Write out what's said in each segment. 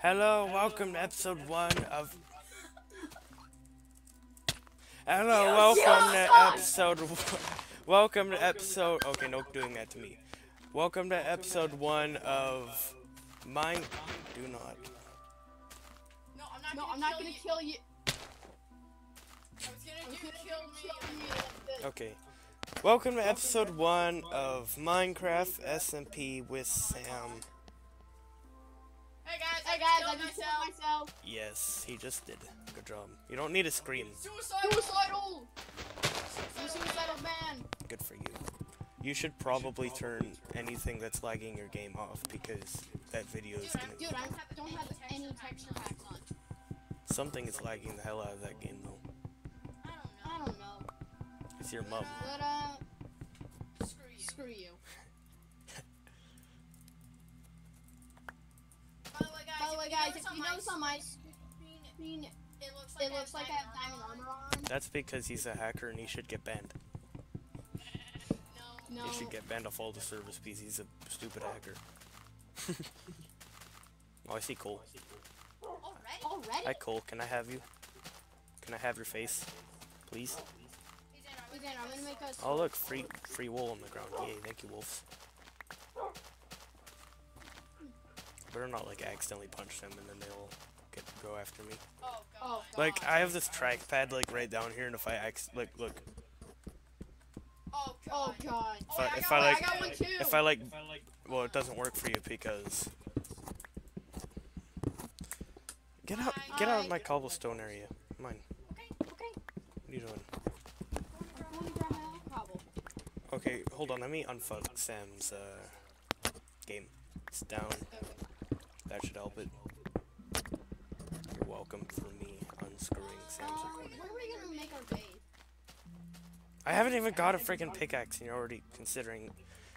Hello, welcome to episode 1 of... Hello, welcome to episode... Welcome to episode... Okay, no doing that to me. Welcome to episode 1 of... Mine... Do not. No, I'm not gonna kill you. I was gonna kill me. Okay. Welcome to episode 1 of Minecraft SMP with Sam. Hey guys, I just killed myself. Yes, he just did. Good job. You don't need to scream. Suicidal! You suicidal man! Good for you. You should probably turn anything that's lagging your game off because that video is gonna... Dude, I don't have any texture packs on. Something is lagging the hell out of that game though. I don't know. It's your mom. But, screw you. By the way, guys, if you notice on my screen, it looks like I have diamond armor on. That's because he's a hacker and he should get banned. No. He should get banned off all the servers because he's a stupid hacker. Oh, I see Cole. Already? Hi Cole, can I have you? Can I have your face? Please? I'm gonna make us... Oh look, free wool on the ground. Yay, thank you wolves. Better not like accidentally punch them and then they'll go after me. Oh God. Like I have this trackpad like right down here and if I look Oh God. if I got one too. if I like well it doesn't work for you because get out of my cobblestone area. Come on. Okay. What are you doing? Let me grab my own cobble. Okay, hold on, let me unfuck Sam's game. It's down. That should help it. You're welcome for me unscrewing Sam's recording. When are we gonna make our base? I haven't even got a freaking pickaxe and you're already considering.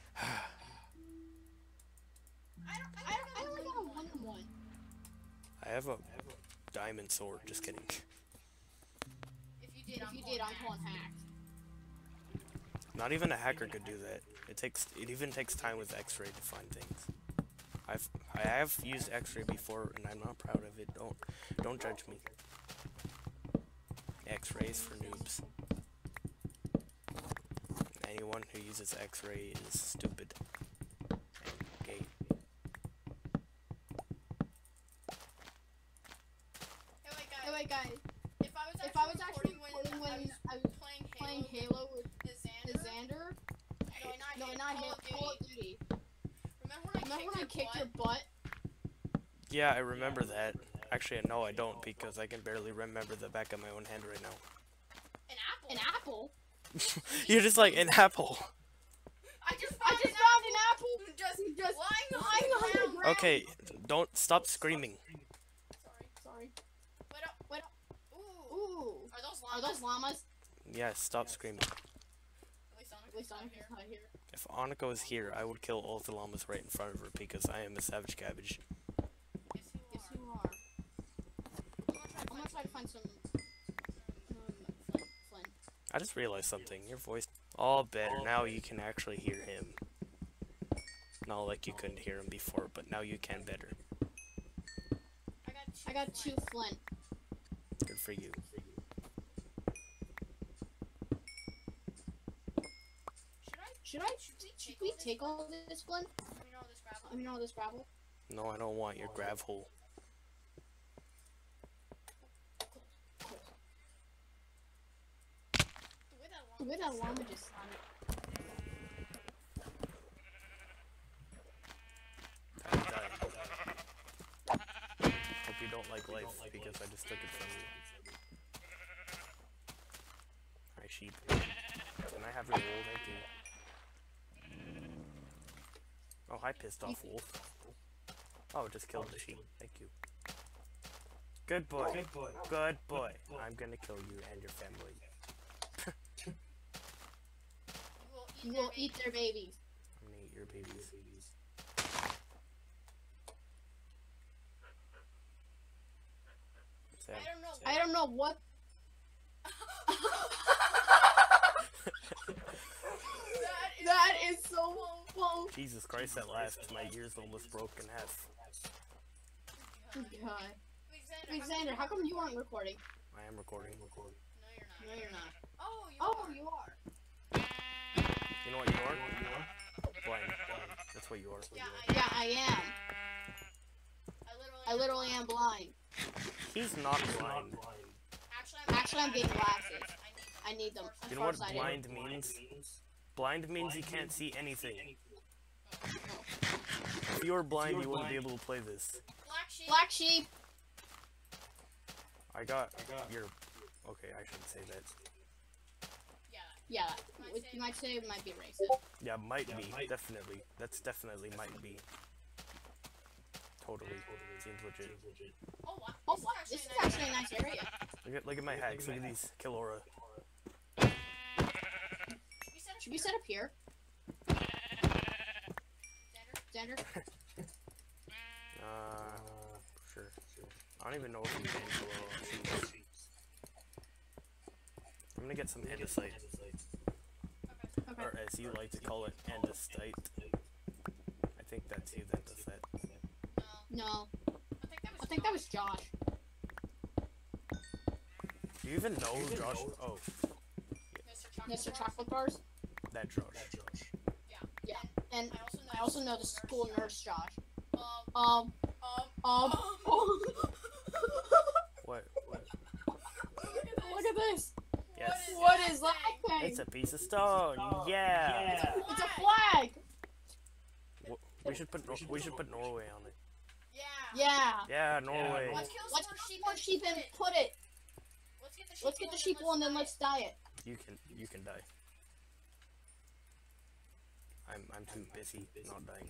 I only got a 1-1. I have a diamond sword, just kidding. If you did, I'm calling hacked. Not even a hacker could do that. It even takes time with X-ray to find things. I have used X-ray before and I'm not proud of it. Don't judge me. X-rays for noobs. Anyone who uses X-ray is stupid and gay. Hey wait guys. If I was actually recording when I was playing Halo with the Xander. No, not Halo. Call of Duty. Remember when I kicked your butt? Yeah, I remember that. Actually, no, I don't because I can barely remember the back of my own hand right now. An apple? You're just like an apple. I just found an apple. Just lying on the ground. Okay, don't stop screaming. Sorry. Wait up. Ooh. Are those llamas? Yeah, stop screaming. At least Sonic is not here. If Aniko was here, I would kill all of the llamas right in front of her because I am a savage cabbage. Yes, you are. I'm gonna try to find some flint. I just realized something. Your voice all better. Now you can actually hear him. Not like you couldn't hear him before, but now you can better. I got 2 flint. Good for you. Should we take all this flint? I mean all this gravel? No, I don't want your grav hole. The way that llama just sounded. Hope you don't like life because I just took it from you. Alright, sheep. Can I have your wool? Thank you. Oh, hi, pissed off wolf. Oh, just killed the sheep. Thank you. Good boy. Good boy. I'm gonna kill you and your family. You will eat their babies. I'm gonna eat your babies. Sam. I don't know what. That is so close. Jesus Christ, that last, my ears almost broke in half. God. Xander, How come you aren't recording? I am recording. No, No, you're not. Oh, You are. You know what you are? Blind. That's what you are. Yeah, I am. I literally am blind. He's not blind. Actually, I'm getting glasses. I need them. You know what blind means? Blind means you can't see anything. If you were blind, you wouldn't be able to play this. Black sheep. I got your... Okay, I shouldn't say that. Yeah, you might say it might be racist. Yeah, might be. Definitely. That's definitely might be. Totally. Seems legit. Oh, wow. This is actually a nice area. Look at my hacks. Look at these. Kill aura. Should we set up here? Xander? Sure. I don't even know if you can kill aura. I'm gonna get some andesite. Okay. Or as you like to call it, andesite. I think that's you that does that. No. I think that was Josh. Do you even know who Josh? Oh, Mr. Chocolate Bars? that Josh. Yeah. And I also know the school nurse Josh. What? Look at this. Yes. What is that thing? It's a piece of stone. Yeah. It's a flag. We should put Norway on it. Yeah. Yeah, Norway. Let's kill Let's some kill more sheep and put it. Let's get the sheep one, then let's dye it. You can die. I'm too busy not dying.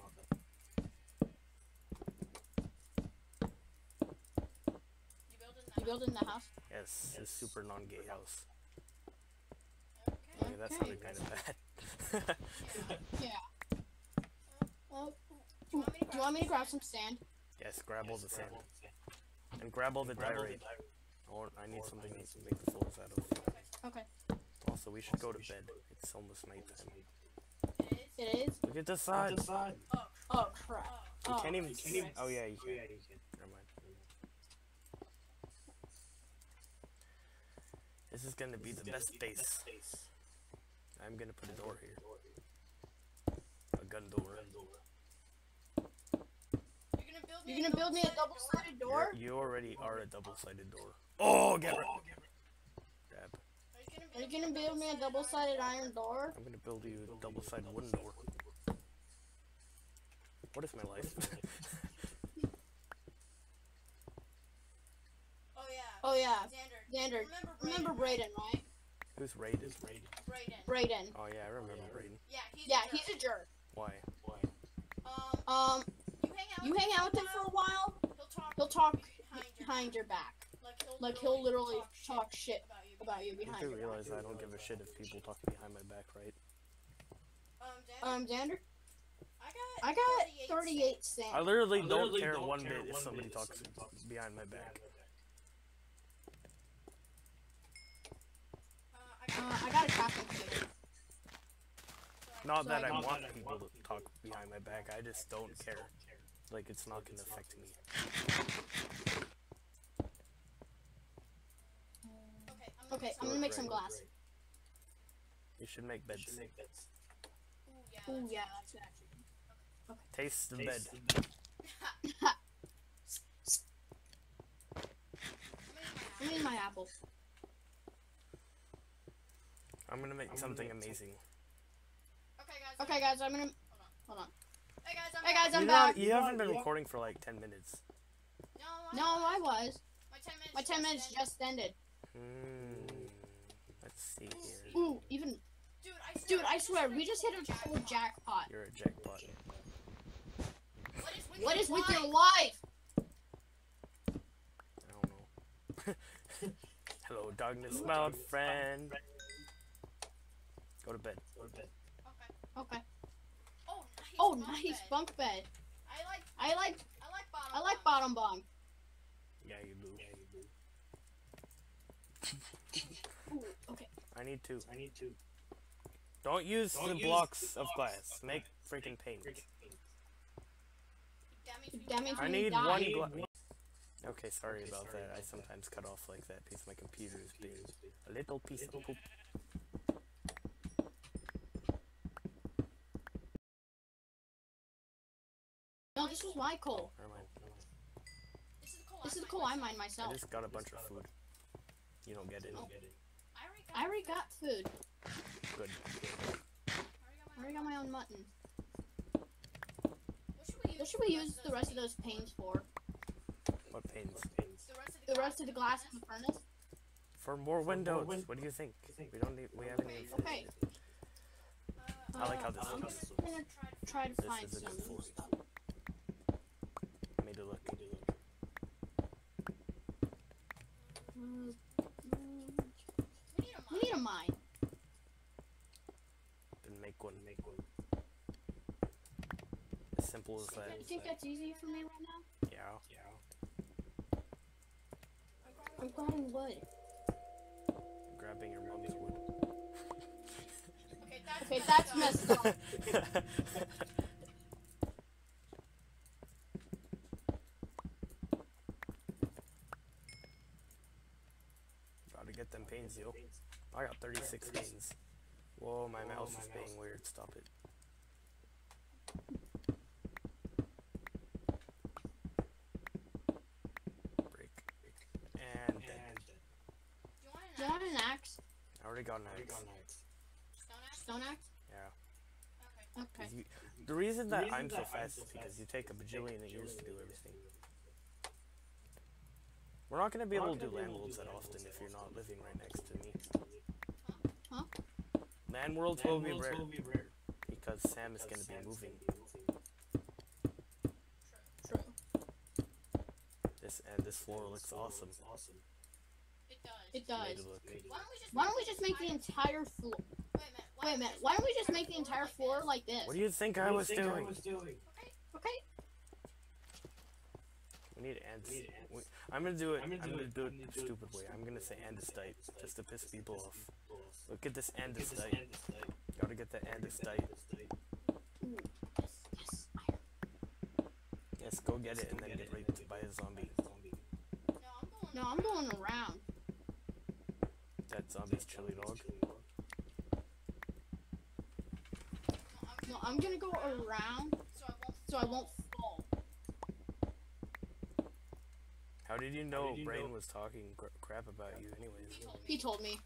You building the house? Yes, a super non-gay house. Okay. Okay, that sounded kind of bad. Yeah. Do you want me to grab some sand? Yes, grab all the sand. And grab all the diorite. I need something to make the floors out of. Okay. Also, we should go to bed. It's almost nighttime. It is? Look at the sun! Oh, crap. You can't even... Oh, yeah, you can. Never mind. This is gonna be the best base. I'm gonna put a door here. A gun door. You're gonna build me a double-sided door? You already are a double-sided door. Oh, get rid. Grab. Are you gonna build me a double-sided iron door? I'm gonna build you a double-sided wooden door. What is my life? Oh yeah. Xander, remember Brayden, right? Who's Raiden? Brayden. Oh yeah, I remember Raiden. Yeah, he's a jerk. Why? You hang out with him for a while, he'll talk behind your back. Like, he'll literally talk shit about you You behind do your back. realize I don't give a shit if people talk behind my back, right? Xander? I got 38 sand. I literally don't care one bit if somebody talks behind my back. I got a crafting table. Not that I want people to talk behind my back, I just don't care. Like, it's not gonna affect me. Okay, I'm gonna make some glass. You should make beds. Ooh, yeah, that's it. Okay. Taste the bed. I'm eating my apples. I'm gonna make something amazing. Okay, guys, I'm gonna... Hold on. Hey guys, I'm back. You haven't been recording for like 10 minutes. No, I was. My 10 minutes. My 10 minutes just ended. Let's see here. Ooh, even... Dude, I swear, we just hit a total jackpot. You're a jackpot. What is with your life? I don't know. Hello, darkness, my old friend. Go to bed. Okay. Oh, nice bunk bed. I like bottom bunk. Yeah, you do. Ooh, okay. I need two. Don't use the blocks of glass. Make freaking paint. That means I we need die. one glass. Okay, sorry about that. I sometimes cut off like that because my computer is being a little piece of poop. No, this was my coal. Never mind. This is the coal I mined myself. I just got a bunch of food. You don't get it. Oh. I already got food. Good. I already got my own mutton. What should we use the rest of those panes for? What panes? The rest of the glass in the furnace? For more windows. What do you think? We don't need. We haven't even finished Okay. it. I like how this I'm looks. just gonna try to This find is a some good floor. stuff. Made it look. We need a mine. Then make one. As simple as that. You think that's easy for me right now? Yeah. I'm grabbing wood. Grabbing your mom's wood. Okay, that's messed up. Gotta get them panes, yo. I got 36 panes. Whoa, my mouse is being weird. Stop it. Break. And dead. Do you want an axe? I already got an axe. Stone axe? Yeah. Okay. The reason that I'm so fast is because you take a bajillion years to do everything. We're not going to be able to do land worlds that often if you're not living right next to me. Huh? Land worlds will be rare because Sam is going to be moving. True. This floor looks awesome. It does. Made it look- Why don't we just make the entire floor? Wait a minute. Why don't we just make the entire floor like this? What do you think I was doing? Okay. We need ants. I'm gonna do it. I'm gonna do it the stupid way. I'm gonna say andesite just to piss people off. Look at this andesite. Gotta get the andesite. Ooh. Yes. Iron. Yes, go get it and then get raped by a zombie. No, I'm going around. That zombie's chili dog. No, I'm gonna go around so I won't fall. How did you know Brain was talking crap about you anyways? He told me.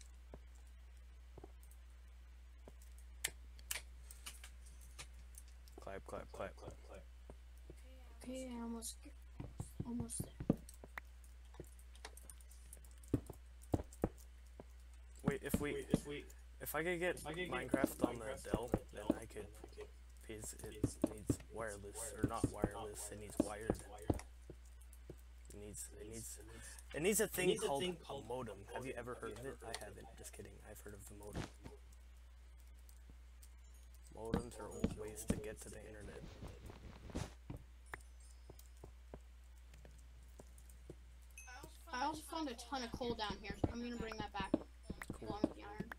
Clap, clap, clap. Okay, I almost there. Wait, if I could get Minecraft on the Dell, then I could, because it needs wireless, or not wireless, it needs wired. It needs a thing called a modem. Have you ever heard of it? I haven't, just kidding, I've heard of the modem. Modems are old ways to get to the internet. I also found a ton of coal down here, so I'm gonna bring that back along with the iron.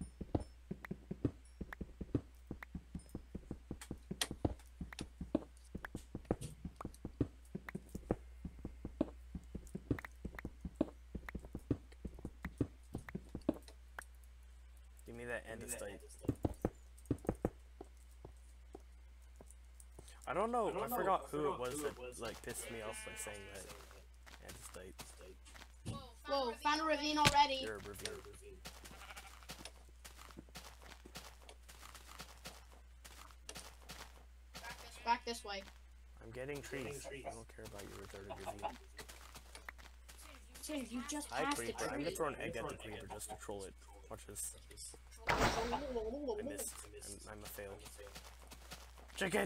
Give me that andesite. I don't know, I forgot who it was that like pissed me off by saying that andesite. Whoa, found a ravine already. You're a ravine. Back this way. I'm getting trees. I don't care about your retarded ravine. Dude, you just Hi passed a creeper. I'm tree. gonna throw an egg at the creeper just to troll it. Watch this. I missed. I'm a fail. Chicken!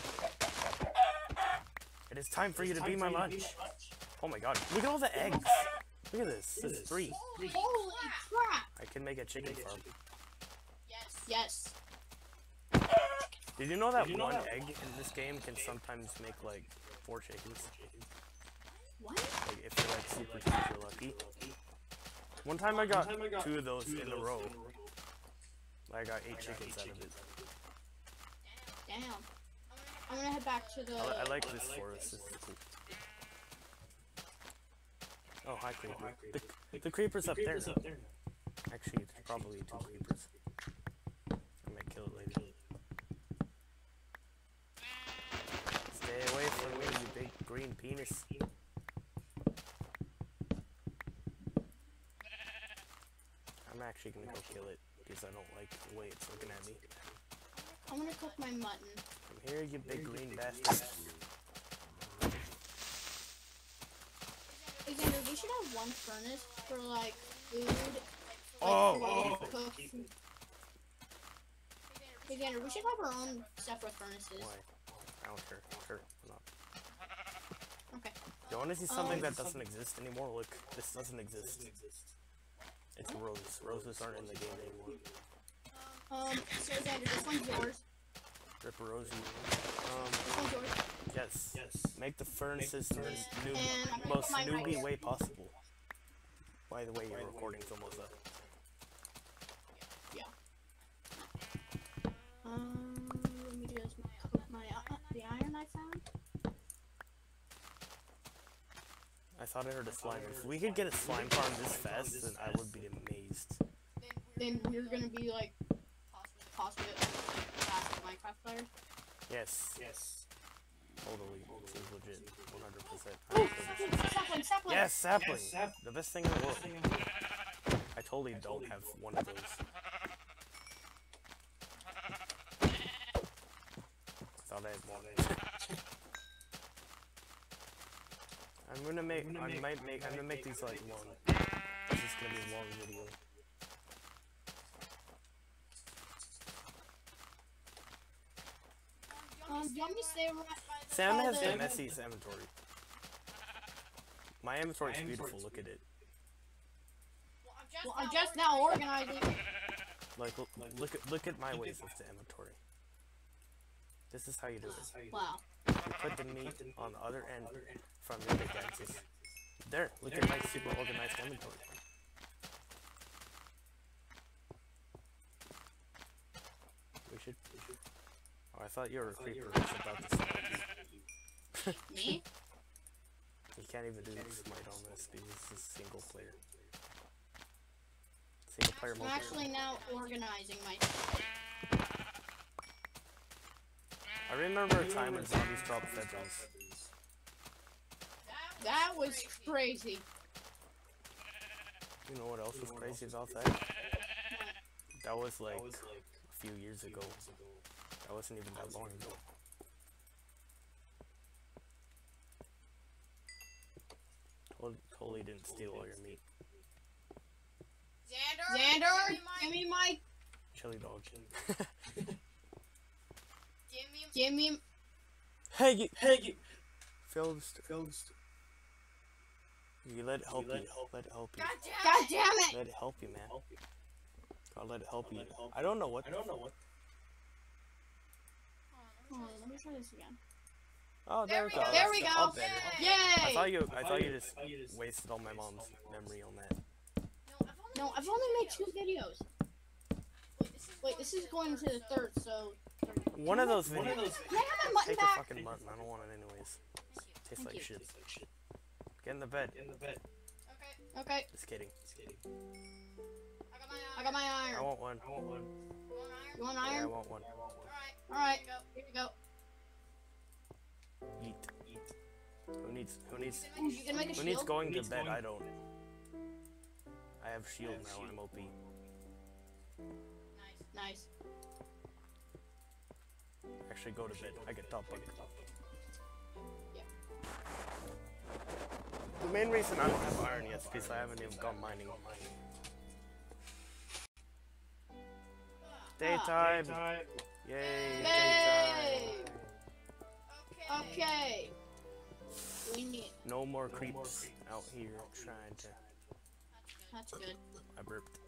It is time for you to be my lunch. Oh my god. Look at all the eggs. Look at this. This is 3. Holy crap! I can make a chicken farm. Yes. Did you know that one egg in this game can sometimes make like 4 chickens? What? Like if you're like super lucky. One time I got 2 of those in a row. I got 8 chickens out of it. Damn. I'm gonna head back to the... I like this forest. This is cool. Oh, hi, creeper. The creeper's up there now. Actually, it's probably 2 creepers. I might kill it later. Stay away from me, you big green penis. I'm actually gonna go kill it, because I don't like the way it's looking at me. I'm gonna cook my mutton. Come here, you big green bastard. Alexander, we should have one furnace for like food. Oh! Cook food. Alexander, we should have our own separate furnaces. Why? I don't care. Sure, why not? Okay. You wanna see something that doesn't exist anymore? Look, this doesn't exist. It's rose. Roses aren't in the game anymore. So Alexander, this one's yours. Rip Rosie. This one's yours. Yes. Make the furnaces the And most mine right newbie here. way possible. By the way, your recording's almost up. Yeah. Let me just cook my the iron I found. I thought I heard a slime. If we could get a slime farm this fast, then I would be amazed. Then we're gonna be like possibly fast Minecraft players. Yes. Totally. Seems legit. 100%. Sapling, sapling. Yes, sapling. The best thing in the world. I totally don't have one of those. I thought I had one. I'm gonna make these like long. This is gonna be a long video. Do you want me to stay right Sam by has the- the messiest inventory. My inventory is beautiful, look at it. Well, I'm just now organizing. Like, look at my ways of the inventory. This is how you do it. Wow. You put the meat on the other end from your pickaxes. There, look at my super organized inventory. We should. Oh, I thought you were a creeper. I was about to say. Me? You can't even do smite on this because this is single player. Single player I'm mode. actually now organizing my. I remember a time when zombies dropped feathers. That was crazy. You know what else was crazy about that? That was like a few years ago. That wasn't even that long ago. Totally didn't steal all your meat. Xander, give me my. Chili dog. Give me. Hey, you. Phil, you let it help you. Let it help you. God damn it! Let it help you, man. God, let it help you. I don't know what. Hold on, let me try this again. Oh, there we go. There we That's go. all better. Yay! I thought you just wasted all my mom's memory on that. No, I've only made 2 videos. Wait, this is going to the 3rd, so. One of those videos. Can I have my mutton Take the back? fucking mutton. I don't want it anyways. Tastes like you. shit. Get in the bed. Okay, Just kidding. I got my I iron. want one. You want Yeah, I iron? want one. Alright, here you go. Eat. Who needs Ooh, you can make a who needs shield? going to bed? I don't. I have shield now. I'm OP. Nice. Actually, go to bed. I get top bunk. Yeah. The main reason I don't have iron yet is because I haven't even gone mining. Daytime. Yay. Yay! Daytime. Okay. We need. No more creeps out here trying to. That's good. I burped.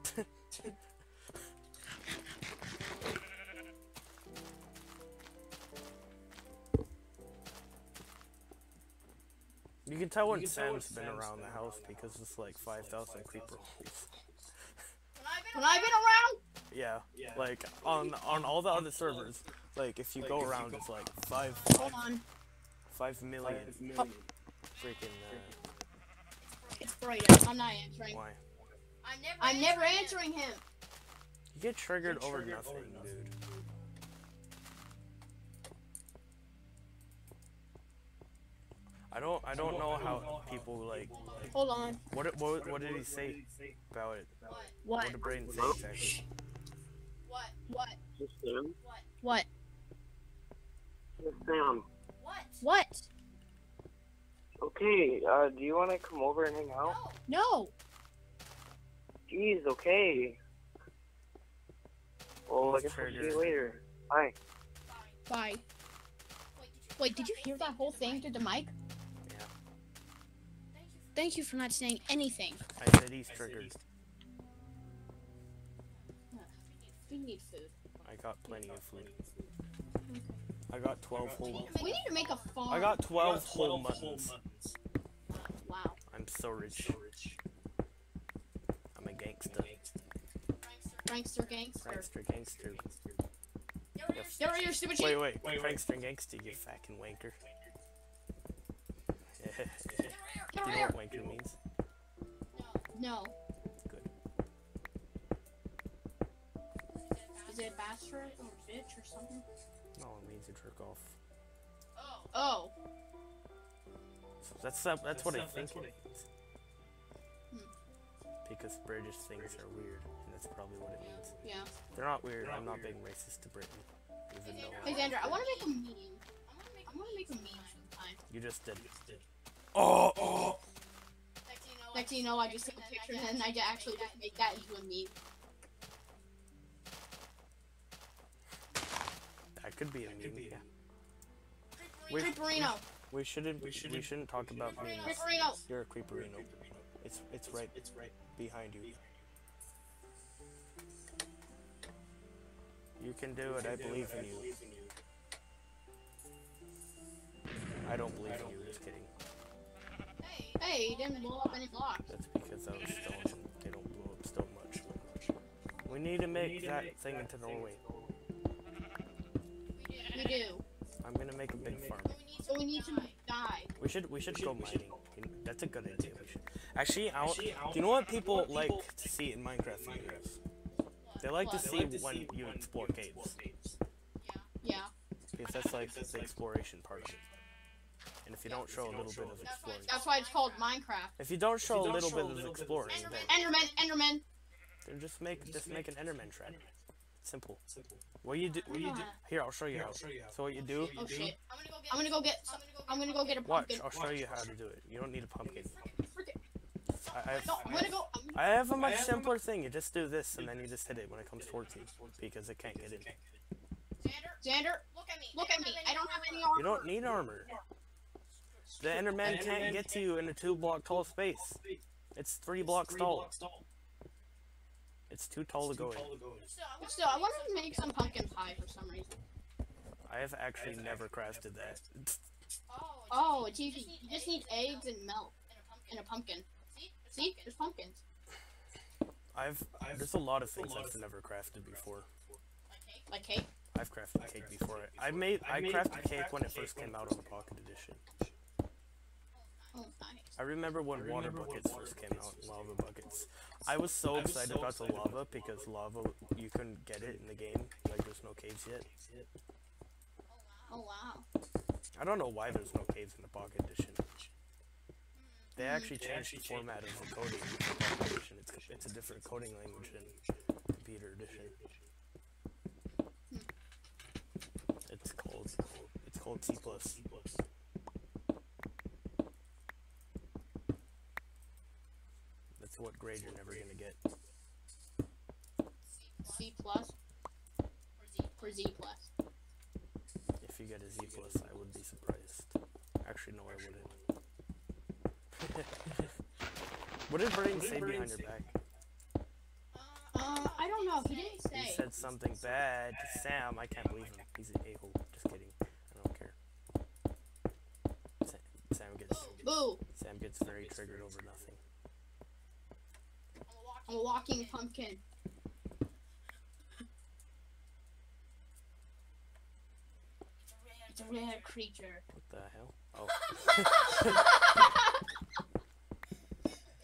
You can tell when Sam's been around the house because it's like 5,000 creeper holes. When I've been around, Yeah, like on all the other servers, like if you go around, it's like hold on. 5 million freaking It's Brayden. I'm not answering. Why? I'm never answering him. You get triggered over nothing, dude. I don't know how people like. Hold on. What did he say about it? What? What did Brayden say exactly? What? Yes, Sam. What? Yes, Sam. What? Okay, do you want to come over and hang out? No. Jeez, okay. Well, I guess I'll see you later. Bye. Bye. Wait, did you hear that whole thing to the mic? Yeah. Thank you for not saying anything. I said he's triggered. We need food. I got plenty of food. I got 12 whole. We need to make a farm. I got 12 whole muttons. Wow. I'm so rich. I'm a gangster. Prankster gangster. Prankster gangster. Get rid of your stupid sheep. Wait. Prankster gangster, you fucking wanker. Do you know what wanker means? No. Good. Is it a bastard or bitch or something? No, it means you jerk off. Oh. So that's what I think it means. Because British things are weird, and that's probably what it means. Yeah. They're not weird. I'm not being racist to Britain. Even though Hey, Xander, I want to make a meme. I want to make a meme sometime. you just did. Oh! Next thing you know, I just take a picture and then I actually just make that into a meme. That could be a meme. Yeah. Creeperino. We shouldn't talk about memes. Creeperino. You're a creeperino. It's right behind you. You can do it. I believe in you. I don't believe in you. Just kidding. Hey, he didn't blow up any blocks. That's because I was stone. They don't blow up stone much. We need to make that thing into Norway. We do. I'm gonna make a big farm. So we need to die. We should go mining. That's a good idea. We should. Actually, do you know what people like to see in Minecraft videos? They like to see when you explore caves. Yeah. Because that's like the exploration part of it. And if you don't show a little bit of exploring, That's why it's called Minecraft. if you don't show a little bit of exploring, then Enderman. just make an Enderman trap. Simple. What you do? Here, I'll show you how. So what you do? Oh shit. I'm gonna go get a Watch, pumpkin. I'll show you how to do it. You don't need a pumpkin. No, I'm gonna go. I have a much simpler thing. You just do this, and then you just hit it when it comes towards you, because it can't get in. Xander, look at me. I don't have any armor. You don't need armor. The Enderman can't get to you in a 2-block tall space. It's 3 blocks tall. It's too tall to go in. Still, I want to make some pumpkin pie for some reason. I have actually never crafted that. Oh, it's easy. You just need eggs and milk and a pumpkin. See, there's pumpkins. There's a lot of things I've never crafted before. Like cake. I've crafted cake before. I crafted cake when it first came out on the Pocket Edition. Oh, nice. I remember when water buckets first came out, lava buckets. I was so excited about the lava because lava, you couldn't get it in the game. Like, there's no caves yet. Oh wow. I don't know why there's no caves in the Pocket Edition. They actually changed the format of the coding in the Pocket Edition. It's a different coding language than Computer Edition. It's called C++. That's what grade you're never gonna get. C plus or Z plus. If you get a Z+, I would be surprised. Actually, no, I wouldn't. What did Brayden say behind your back? I don't know. He didn't say. He said something bad to Sam. I can't believe him. He's an a-hole. Just kidding. I don't care. Sam gets very triggered over nothing. I'm a walking pumpkin. It's a rare creature. What the hell? Oh.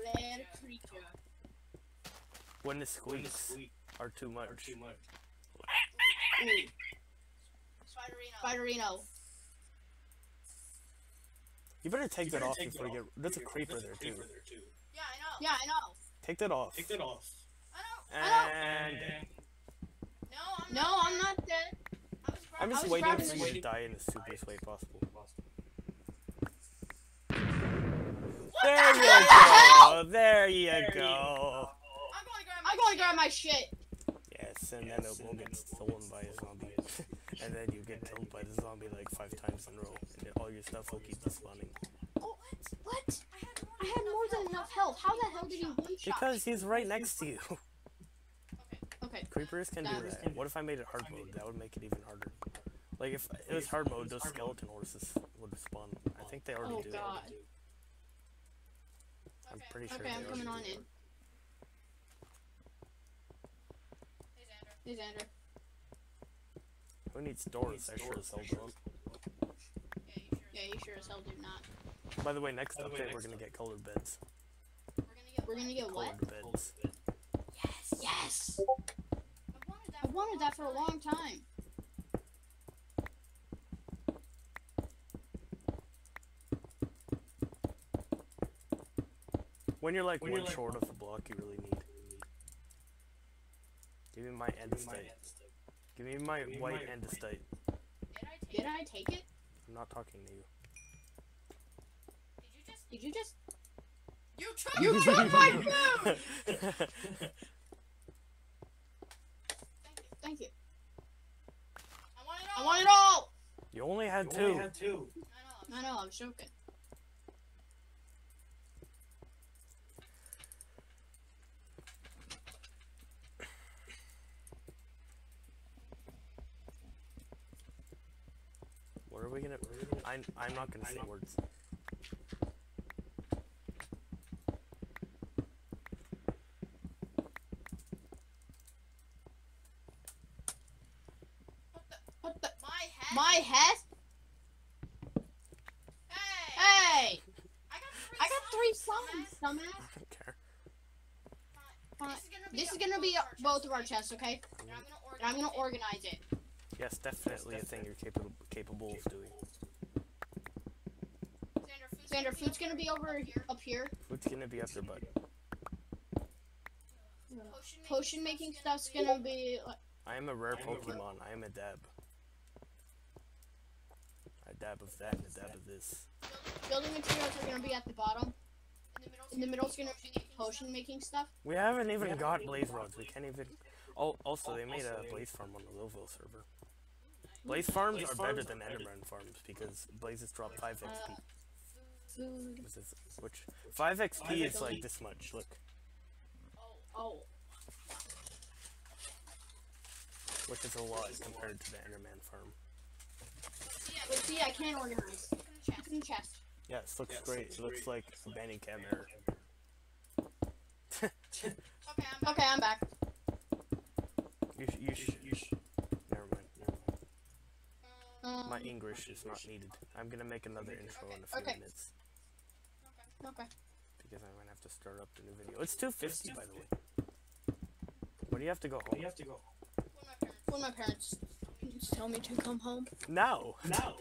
bad creature. When the squeaks are too much. Ooh. Spiderino. You better take that off before you get. There's a creeper there too. Yeah, I know. Take that off. I know. And No, I'm not dead. I'm just I was waiting grabbing for the you to die in the stupidest way possible. There you go. There you go. I'm going to grab my shit. Yes, and then it will get stolen by a zombie. And then you get killed by the zombie like 5 times in a row. And then all your stuff will keep spawning. Oh, what? I had more than enough health. How the hell did he one-shot? Because he's right next to you. Okay. Creepers can do that. What if I made it hard mode? That would make it even harder. Like if it was hard mode, those skeleton horses would spawn. I think they already do. God. I'm pretty sure Okay, I'm they coming on already in. Hey, Xander. do. Who needs doors? I sure as hell don't. Yeah, you sure as hell do not. By the way, next update we're gonna get colored beds. We're gonna get what? Colored beds. Yes! I wanted that for a long time. When you're like one short of the block you really need. Give me my andesite. Give me my white andesite. Did I take it? I'm not talking to you. Did you just... You took my food! Thank you. I I want it all! You only had 2. I know, I'm joking. What are we gonna... I'm not gonna say words. What the... My My head? Hey! I got 3 summons, dumbass. I don't care. Fine. This is gonna be both of our chests, okay? And I'm gonna organize it. Yes, definitely a thing you're capable of doing. Xander, food's gonna be over up here. Food's gonna be up your butt. Potion making stuff's gonna be... I am a rare Pokemon. I am a dab. A dab of that and a dab of this. Building materials are gonna be at the bottom. In the middle's gonna be potion making stuff. We haven't even got blaze rods. We can't even... Oh, also, they made a blaze farm on the Lowville server. Blaze farms are better than Enderman farms because blazes drop 5 XP. Food. Which 5 XP is like this much. Look, Oh. which is a lot compared to the Enderman farm. But see, I can't organize. Look in the chest. Yes, looks great. It looks like a Bandicam error. Okay, I'm back. You should. Never mind. My Um, English is not needed. I'm gonna make another intro in a few Okay. minutes okay. because I'm gonna have to start up the new video. It's 2:50 by the way. When do you have to go home? When my parents tell me to come home. No.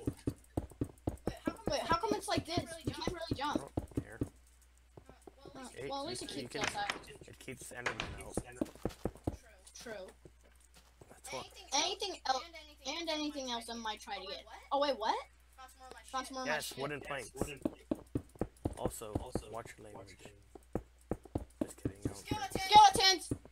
Wait, how come it's like this? You can't really I jump. don't care. Well, at least it You keeps can- us out. It keeps Enderman out. True. That's what. Anything else, and anything else I might try to get. Oh wait, what? Found some more of my Yes, shit. wooden planks. Also, watch your language. Just kidding. I don't care. Skeletons!